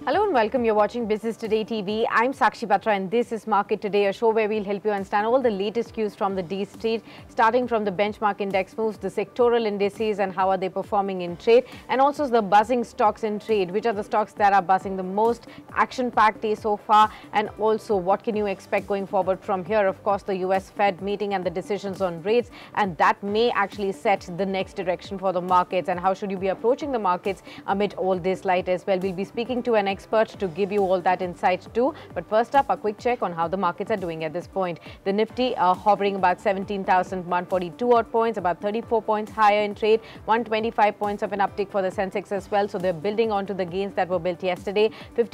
Hello and welcome. You're watching Business Today TV. I'm Sakshi Batra and this is Market Today, a show where we'll help you understand all the latest cues from the D Street, starting from the benchmark index moves, the sectoral indices and how are they performing in trade, and also the buzzing stocks in trade. Which are the stocks that are buzzing the most? Action-packed day so far, and also what can you expect going forward from here? Of course, the US Fed meeting and the decisions on rates, and that may actually set the next direction for the markets. And how should you be approaching the markets amid all this light as well? We'll be speaking to an expert to give you all that insight too. But first up, a quick check on how the markets are doing at this point. The Nifty hovering about 17,142 odd points, about 34 points higher in trade, 125 points of an uptick for the Sensex as well. So they're building onto the gains that were built yesterday.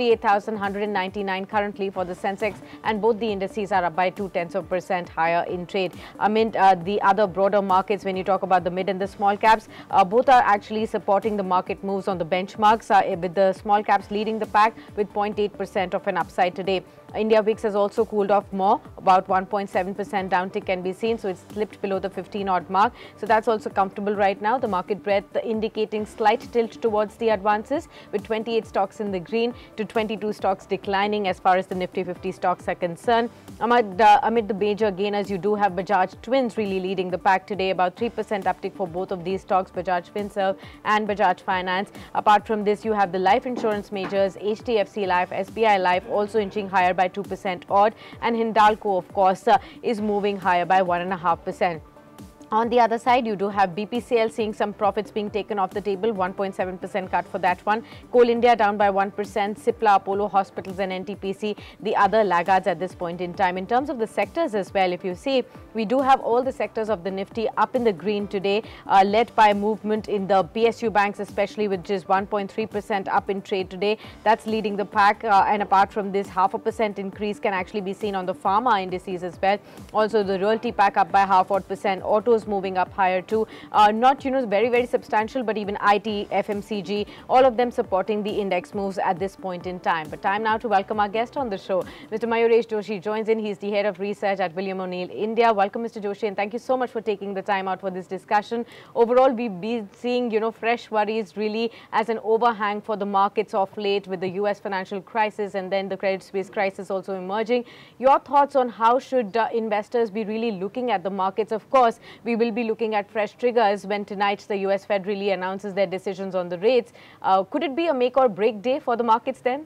58,199 currently for the Sensex, and both the indices are up by 0.2% higher in trade. Amid the other broader markets, when you talk about the mid and the small caps, both are actually supporting the market moves on the benchmarks, with the small caps leading the pack with 0.8% of an upside today. India VIX has also cooled off more, about 1.7% downtick can be seen, so it's slipped below the 15-odd mark. So that's also comfortable right now. The market breadth indicating slight tilt towards the advances, with 28 stocks in the green to 22 stocks declining as far as the Nifty 50 stocks are concerned. Amid the major gainers, you do have Bajaj Twins really leading the pack today, about 3% uptick for both of these stocks, Bajaj Finserv and Bajaj Finance. Apart from this, you have the life insurance majors, HDFC Life, SBI Life also inching higher by 2% odd, and Hindalco, of course, is moving higher by 1.5%. On the other side, you do have BPCL seeing some profits being taken off the table, 1.7% cut for that one. Coal India down by 1%, Cipla, Apollo Hospitals and NTPC, the other laggards at this point in time. In terms of the sectors as well, if you see, we do have all the sectors of the Nifty up in the green today, led by movement in the PSU banks especially, which is 1.3% up in trade today. That's leading the pack, and apart from this, 0.5% increase can actually be seen on the pharma indices as well. Also, the royalty pack up by 0.5%, autos moving up higher too, not very substantial, but even IT, FMCG, all of them supporting the index moves at this point in time. But time now to welcome our guest on the show. Mr. Mayuresh Joshi joins in. He's the head of research at William O'Neill India. Welcome, Mr. Joshi, and thank you so much for taking the time out for this discussion. Overall, we've been seeing fresh worries really as an overhang for the markets of late, with the US financial crisis and then the Credit Suisse crisis also emerging. Your thoughts on how should investors be really looking at the markets? Of course, we will be looking at fresh triggers when tonight the US Fed really announces their decisions on the rates. Could it be a make or break day for the markets then?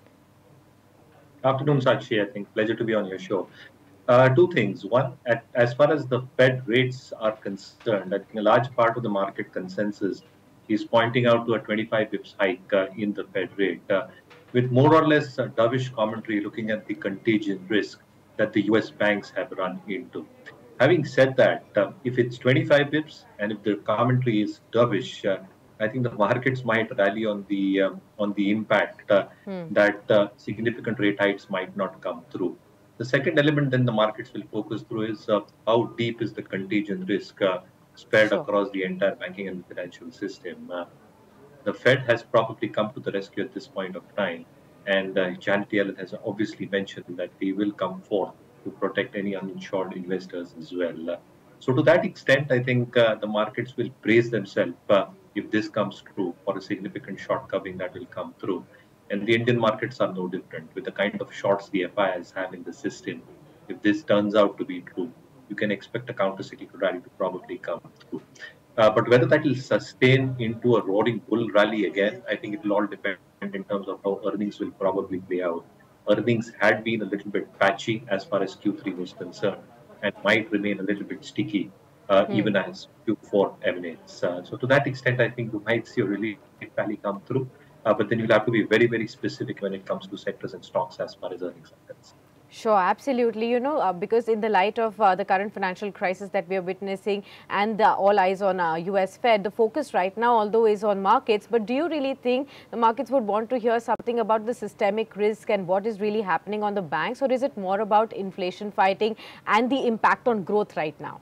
Afternoon, Sakshi. I think pleasure to be on your show. Two things. One, as far as the Fed rates are concerned, I think a large part of the market consensus is pointing out to a 25 bips hike in the Fed rate, with more or less dovish commentary looking at the contagion risk that the US banks have run into. Having said that, if it's 25 bips and if the commentary is dovish, I think the markets might rally on the impact that significant rate hikes might not come through. The second element then the markets will focus through is how deep is the contagion risk spread across the entire banking and financial system. The Fed has probably come to the rescue at this point of time, and Janet Yellen has obviously mentioned that they will come forth to protect any uninsured investors as well. So to that extent, I think the markets will brace themselves if this comes true, for a significant short covering that will come through. And the Indian markets are no different. With the kind of shorts the FIs have in the system, if this turns out to be true, you can expect a counter-cyclical rally to probably come through. But whether that will sustain into a roaring bull rally again, I think it will all depend in terms of how earnings will probably play out. Earnings had been a little bit patchy as far as Q3 was concerned, and might remain a little bit sticky even as Q4 emanates. So to that extent, I think you might see a relief rally come through, but then you'll have to be very specific when it comes to sectors and stocks as far as earnings are concerned. Sure, absolutely. Because in the light of the current financial crisis that we are witnessing and all eyes on US Fed, the focus right now, although, is on markets. But do you really think the markets would want to hear something about the systemic risk and what is really happening on the banks? Or is it more about inflation fighting and the impact on growth right now?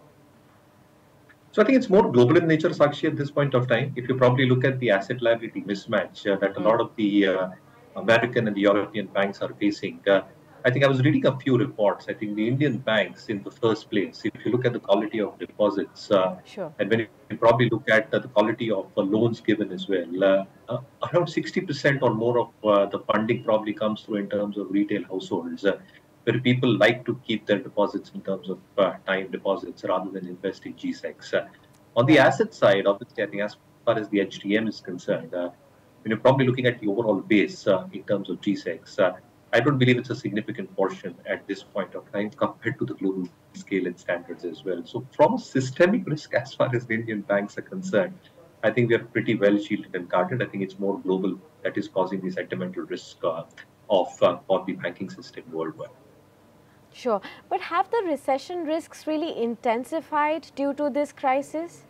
So I think it's more global in nature, Sakshi, at this point of time. If you probably look at the asset liability mismatch that a lot of the American and the European banks are facing, I think I was reading a few reports. I think the Indian banks, in the first place, if you look at the quality of deposits, Sure. and when you probably look at the quality of loans given as well, around 60% or more of the funding probably comes through in terms of retail households, where people like to keep their deposits in terms of time deposits rather than invest in GSECs. On the Right. asset side, obviously, I think as far as the HTM is concerned, when you're probably looking at the overall base in terms of GSECs, I don't believe it's a significant portion at this point of time compared to the global scale and standards as well. So, from a systemic risk as far as the Indian banks are concerned, I think we are pretty well shielded and guarded. I think it's more global that is causing the sentimental risk for the banking system worldwide. Sure. But have the recession risks really intensified due to this crisis?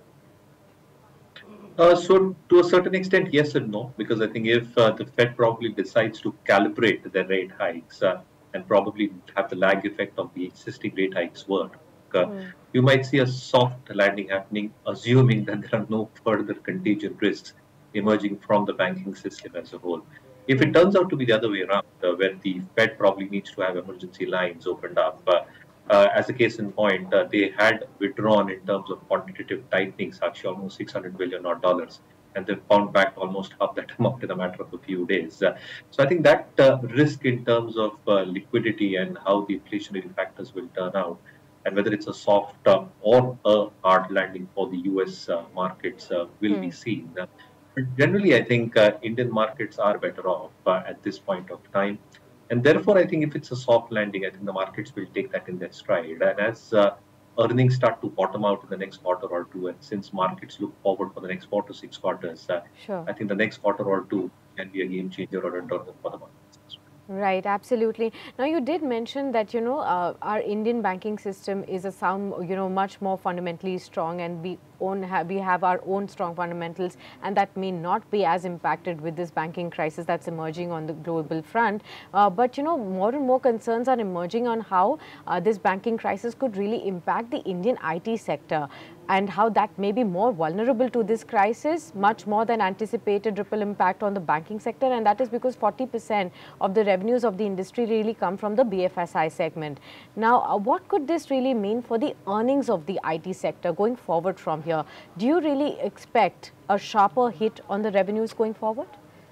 So, to a certain extent, yes and no, because I think if the Fed probably decides to calibrate their rate hikes and probably have the lag effect of the existing rate hikes work, you might see a soft landing happening, assuming that there are no further contagion risks emerging from the banking system as a whole. If it turns out to be the other way around, where the Fed probably needs to have emergency lines opened up, as a case in point, they had withdrawn in terms of quantitative tightening, Sakshi, almost $600 billion odd dollars, and they've found back almost half that amount in a matter of a few days. So I think that risk in terms of liquidity and how the inflationary factors will turn out, and whether it's a soft or a hard landing for the US markets will be seen. But generally, I think Indian markets are better off at this point of time. And therefore, I think if it's a soft landing, I think the markets will take that in their stride. And as earnings start to bottom out in the next quarter or two, and since markets look forward for the next 4 to 6 quarters, Sure. I think the next quarter or two can be a game changer or a turn for the markets as well. Right, absolutely. Now, you did mention that, our Indian banking system is a sound, much more fundamentally strong, and we have our own strong fundamentals, and that may not be as impacted with this banking crisis that's emerging on the global front. But, more and more concerns are emerging on how this banking crisis could really impact the Indian IT sector, and how that may be more vulnerable to this crisis, much more than anticipated ripple impact on the banking sector. And that is because 40% of the revenues of the industry really come from the BFSI segment. Now, what could this really mean for the earnings of the IT sector going forward from here? Do you really expect a sharper hit on the revenues going forward?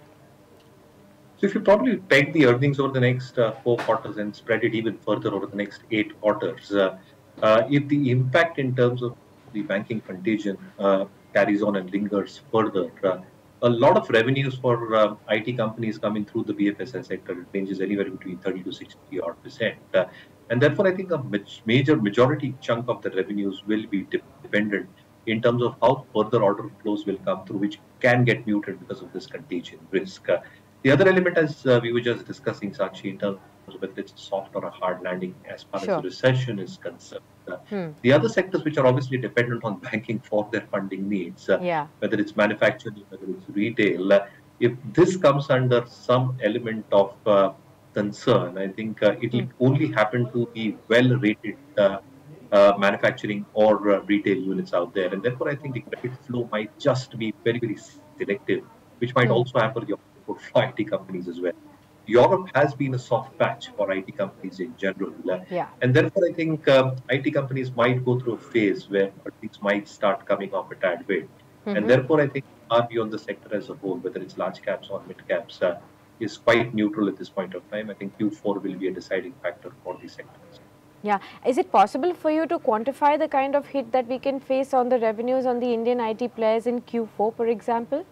So if you probably peg the earnings over the next 4 quarters and spread it even further over the next 8 quarters, if the impact in terms of the banking contagion carries on and lingers further, a lot of revenues for IT companies coming through the BFSI sector, it ranges anywhere between 30 to 60 odd percent. And therefore, I think a major majority chunk of the revenues will be dependent in terms of how further order flows will come through, which can get muted because of this contagion risk. The other element, as we were just discussing, Sakshi, in terms of whether it's a soft or a hard landing as far as Sure. recession is concerned. The other sectors which are obviously dependent on banking for their funding needs, Yeah. whether it's manufacturing, whether it's retail, if this comes under some element of concern, I think it will only happen to the well-rated manufacturing or retail units out there. And therefore, I think the credit flow might just be very, very selective, which might also hamper the output for IT companies as well. Europe has been a soft patch for IT companies in general. Yeah. And therefore, I think IT companies might go through a phase where things might start coming off a tad bit. And therefore, I think our view on the sector as a whole, whether it's large caps or mid caps, is quite neutral at this point of time. I think Q4 will be a deciding factor for the sector. Yeah. Is it possible for you to quantify the kind of hit that we can face on the revenues on the Indian IT players in Q4, for example?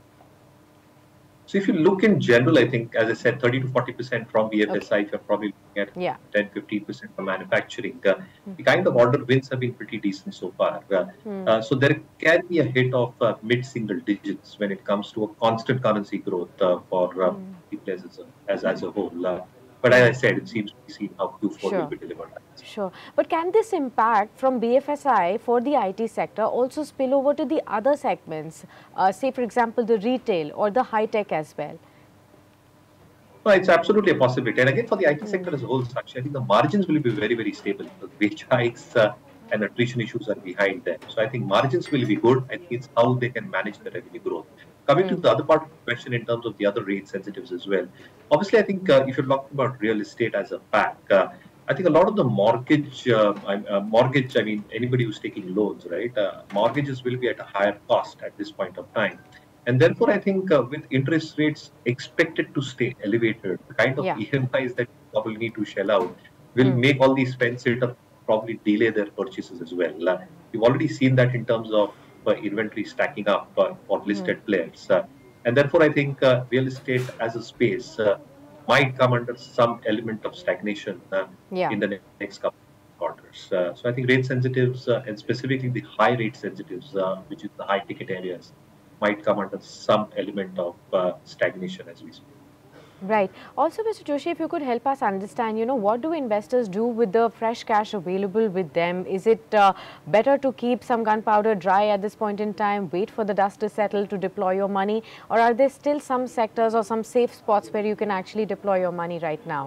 So if you look in general, I think, as I said, 30 to 40% from BFSI, if you're probably looking at 10, 15% from manufacturing. The kind of order wins have been pretty decent so far. So there can be a hit of mid-single digits when it comes to a constant currency growth for the players as a whole. But as I said, it seems to be seen how Q4 will be delivered. Sure. But can this impact from BFSI for the IT sector also spill over to the other segments, say, for example, the retail or the high tech as well? Well, it's absolutely a possibility. And again, for the IT sector as a whole, Sakshi, I think the margins will be very, very stable because wage hikes and attrition issues are behind them. So I think margins will be good. I think it's how they can manage the revenue growth. Coming to the other part of the question in terms of the other rate sensitives as well. Obviously, I think if you're talking about real estate as a fact, I think a lot of the mortgage, I mean, anybody who's taking loans, right? Mortgages will be at a higher cost at this point of time. And therefore, I think with interest rates expected to stay elevated, the kind of Yeah. EMIs that you probably need to shell out will make all these fence sitters probably delay their purchases as well. You've already seen that in terms of inventory stacking up for listed players. And therefore, I think real estate as a space might come under some element of stagnation Yeah. in the next couple of quarters. So I think rate sensitives and specifically the high rate sensitives, which is the high ticket areas, might come under some element of stagnation as we speak. Right. Also, Mr. Joshi, if you could help us understand, what do investors do with the fresh cash available with them? Is it better to keep some gunpowder dry at this point in time, wait for the dust to settle to deploy your money? Or are there still some sectors or some safe spots where you can actually deploy your money right now?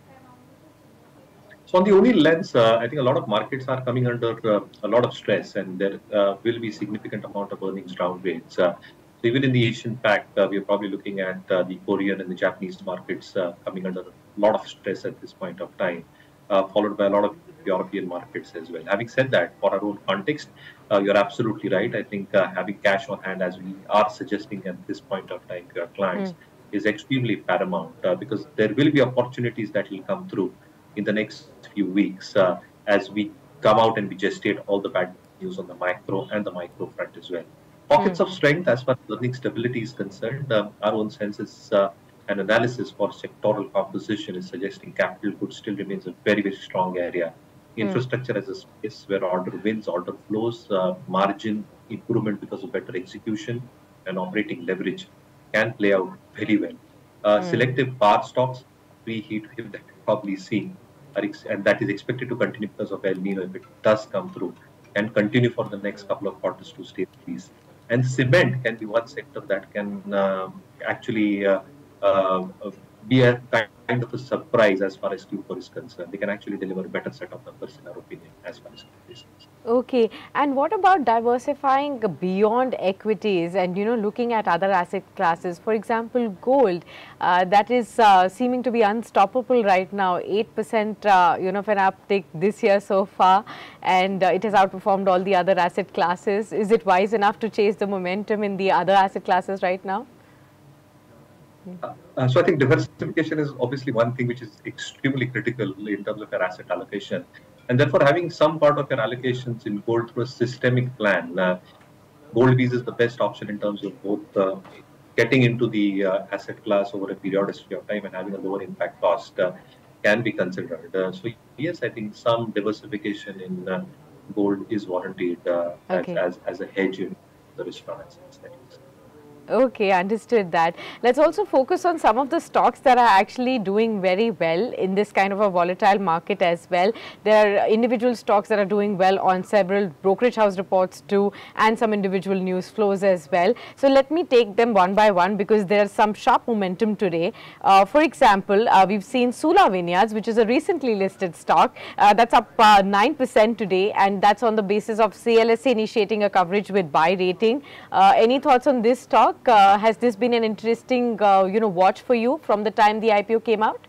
So on the only lens, I think a lot of markets are coming under a lot of stress, and there will be significant amount of earnings downgrades. So even in the Asian pack, we are probably looking at the Korean and the Japanese markets coming under a lot of stress at this point of time, followed by a lot of European markets as well. Having said that, for our own context, you're absolutely right. I think having cash on hand, as we are suggesting at this point of time to our clients, is extremely paramount because there will be opportunities that will come through in the next few weeks as we come out and we gestate all the bad news on the macro and the micro front as well. Pockets of strength as far as earning stability is concerned, our own census and analysis for sectoral composition is suggesting capital goods still remains a very, very strong area. Infrastructure as a space where order wins, order flows, margin improvement because of better execution and operating leverage can play out very well. Selective power stocks, pre-heat wave that we've probably seen, and that is expected to continue because of El Nino if it does come through, and continue for the next couple of quarters to stay please. And cement can be one sector that can actually uh, be a kind of a surprise as far as Q4 is concerned. They can actually deliver a better set of numbers in our opinion as far as Q4 is concerned. Okay. And what about diversifying beyond equities and, looking at other asset classes? For example, gold, that is seeming to be unstoppable right now, 8%, of an uptick this year so far, and it has outperformed all the other asset classes. Is it wise enough to chase the momentum in the other asset classes right now? So I think diversification is obviously one thing which is extremely critical in terms of your asset allocation. And therefore, having some part of your allocations in gold through a systemic plan, gold Visa is the best option in terms of both getting into the asset class over a periodicity of time and having a lower impact cost can be considered. So yes, I think some diversification in gold is warranted Okay. as a hedge in the risk on assets. Okay, understood that. Let's also focus on some of the stocks that are actually doing very well in this kind of a volatile market as well. There are individual stocks that are doing well on several brokerage house reports too, and some individual news flows as well. So let me take them one by one because there's some sharp momentum today. For example, we've seen Sula Vineyards, which is a recently listed stock that's up 9% today, and that's on the basis of CLSA initiating a coverage with buy rating. Any thoughts on this stock? Has this been an interesting, watch for you from the time the IPO came out?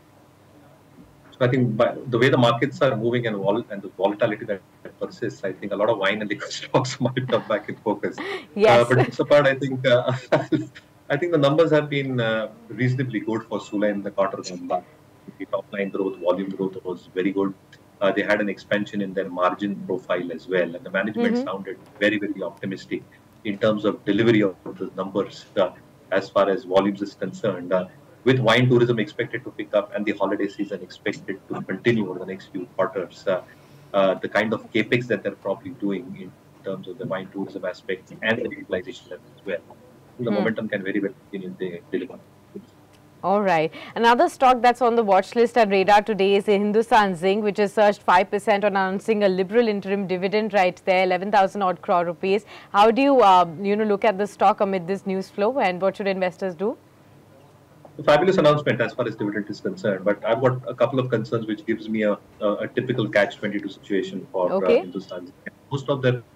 So I think by the way the markets are moving and the volatility that persists, I think a lot of wine and liquor stocks might come back in focus. Yes. But it's apart, I think I think the numbers have been reasonably good for Sula in the quarter gone by. The top line growth, volume growth was very good. They had an expansion in their margin profile as well, and the management sounded very, very optimistic in terms of delivery of the numbers as far as volumes is concerned. With wine tourism expected to pick up and the holiday season expected to continue over the next few quarters, the kind of capex that they're probably doing in terms of the wine tourism aspect and the utilization level as well, the momentum can very well continue if they deliver. All right. Another stock that's on the watch list and radar today is Hindustan Zinc, which has surged 5% on announcing a liberal interim dividend right there, 11,000 odd crore rupees. How do you, look at the stock amid this news flow, and what should investors do? A fabulous announcement as far as dividend is concerned, but I've got a couple of concerns which gives me a typical catch-22 situation for Okay. Hindustan. Most of their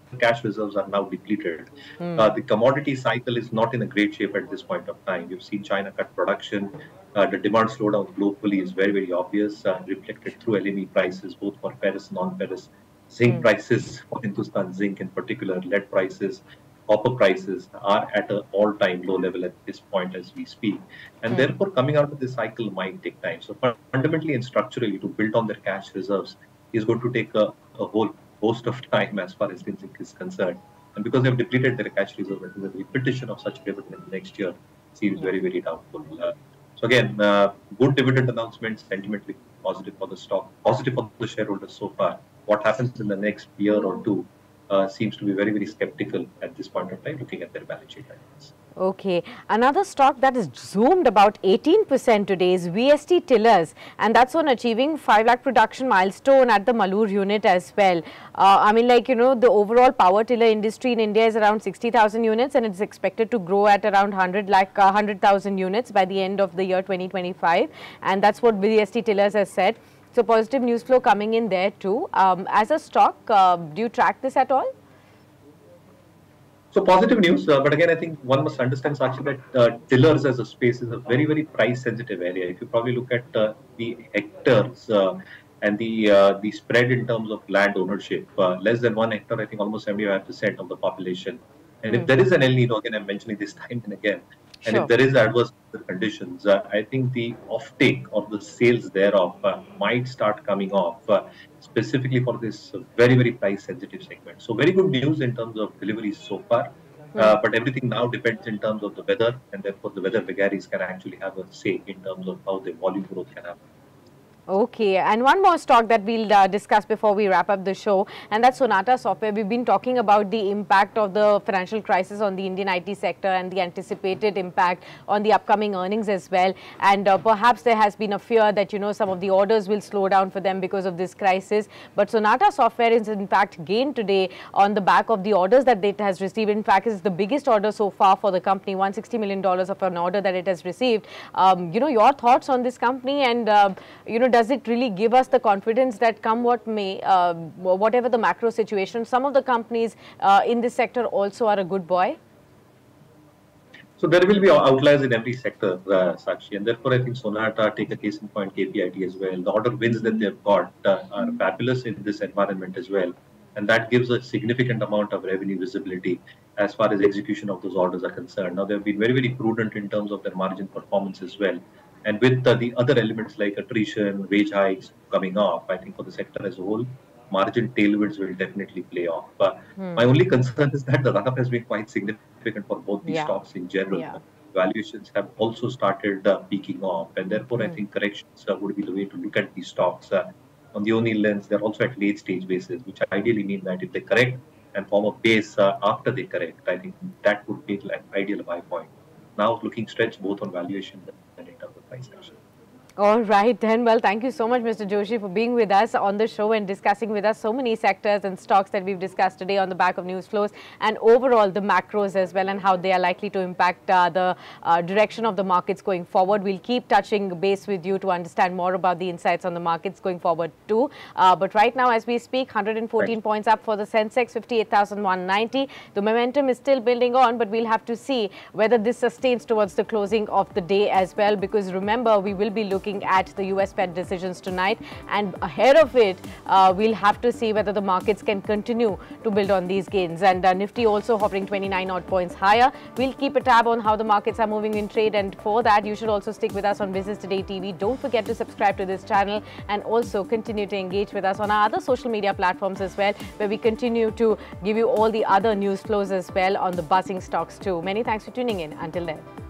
cash reserves are now depleted. The commodity cycle is not in a great shape at this point of time. You've seen China cut production. The demand slowdown globally is very, very obvious, reflected through LME prices, both for ferrous and non-ferrous. Zinc prices for Hindustan Zinc in particular, lead prices, copper prices are at an all-time low level at this point as we speak. And therefore, coming out of this cycle might take time. So fundamentally and structurally, to build on their cash reserves is going to take a whole host of time as far as Zinc is concerned. And because they've depleted their cash reserve, I think the repetition of such dividend next year seems very, very doubtful. So again, good dividend announcements, sentimentally positive for the stock, positive for the shareholders so far. What happens in the next year or two seems to be very, very skeptical at this point of time, looking at their balance sheet items. Okay, another stock that is zoomed about 18% today is VST Tillers, and that's on achieving 5 lakh production milestone at the Malur unit as well. I mean, like, you know, the overall power tiller industry in India is around 60,000 units, and it's expected to grow at around 100,000 units by the end of the year 2025, and that's what VST Tillers has said. So positive news flow coming in there too. As a stock, do you track this at all? So positive news, but again, I think one must understand, Sakshi, that tillers as a space is a very, very price-sensitive area. If you probably look at the hectares and the spread in terms of land ownership, less than 1 hectare, I think almost 75% of the population. And if there is an El Nino, again, I'm mentioning this time and again, and if there is adverse conditions, I think the offtake or the sales thereof might start coming off, specifically for this very, very price-sensitive segment. So very good news in terms of deliveries so far, but everything now depends in terms of the weather, and therefore the weather vagaries can actually have a say in terms of how the volume growth can happen. Okay, and one more stock that we'll discuss before we wrap up the show, and that's Sonata Software. We've been talking about the impact of the financial crisis on the Indian IT sector and the anticipated impact on the upcoming earnings as well. And perhaps there has been a fear that, you know, some of the orders will slow down for them because of this crisis. But Sonata Software is in fact gained today on the back of the orders that it has received. In fact, it's the biggest order so far for the company, $160 million of an order that it has received. You know, your thoughts on this company, and you know, does it really give us the confidence that come what may, whatever the macro situation, some of the companies in this sector also are a good boy? So there will be outliers in every sector, Sakshi, and therefore I think Sonata, take a case in point, KPIT as well. The order wins that they've got are fabulous in this environment as well, and that gives a significant amount of revenue visibility as far as execution of those orders are concerned. Now, they've been very, very prudent in terms of their margin performance as well. And with the other elements like attrition, wage hikes coming off, I think for the sector as a whole, margin tailwinds will definitely play off. My only concern is that the run-up has been quite significant for both these stocks in general. Valuations have also started peaking off, and therefore I think corrections would be the way to look at these stocks. On the only lens, they're also at late stage basis, which ideally mean that if they correct and form a base after they correct, I think that would be an ideal buy point. Now looking stretched both on valuation and in terms of price action. All right then. Well, thank you so much, Mr. Joshi, for being with us on the show and discussing with us so many sectors and stocks that we've discussed today on the back of news flows, and overall the macros as well, and how they are likely to impact the direction of the markets going forward. We'll keep touching base with you to understand more about the insights on the markets going forward too. But right now, as we speak, 114 points up for the Sensex, 58,190. The momentum is still building on, but we'll have to see whether this sustains towards the closing of the day as well, because remember, we will be looking at the US Fed decisions tonight, and ahead of it we'll have to see whether the markets can continue to build on these gains. And Nifty also hovering 29 odd points higher. We'll keep a tab on how the markets are moving in trade, and for that you should also stick with us on Business Today TV. Don't forget to subscribe to this channel, and also continue to engage with us on our other social media platforms as well, where we continue to give you all the other news flows as well on the buzzing stocks too. Many thanks for tuning in. Until then.